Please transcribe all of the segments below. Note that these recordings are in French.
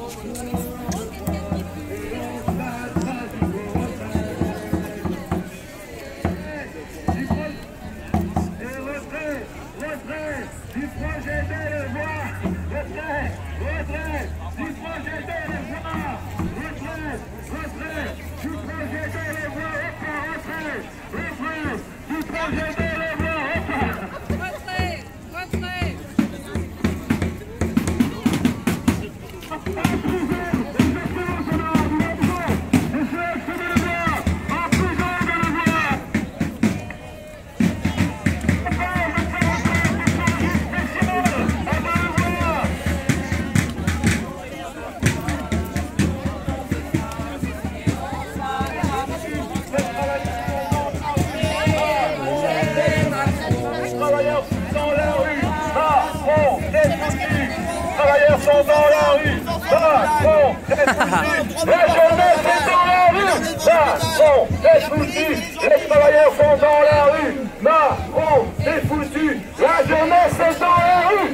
Sont dans la rue, Macron est foutu, la jeunesse est dans la rue, Macron est foutu, les travailleurs sont dans la rue, Macron est foutu, la jeunesse est dans la rue.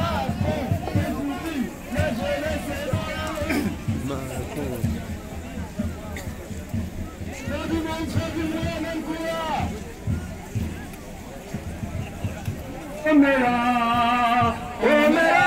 On est là, on est là.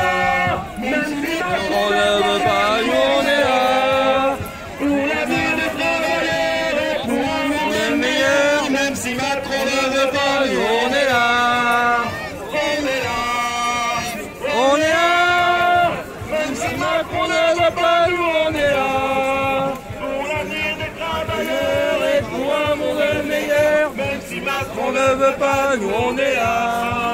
On ne veut pas, on est là pour l'avenir des travailleurs et pour un monde meilleur, même si Macron ne veut pas, on est là. On est là, on est là, même si Macron ne veut pas, on est là pour l'avenir des travailleurs et pour un monde meilleur, même si Macron on ne veut pas, nous on est là.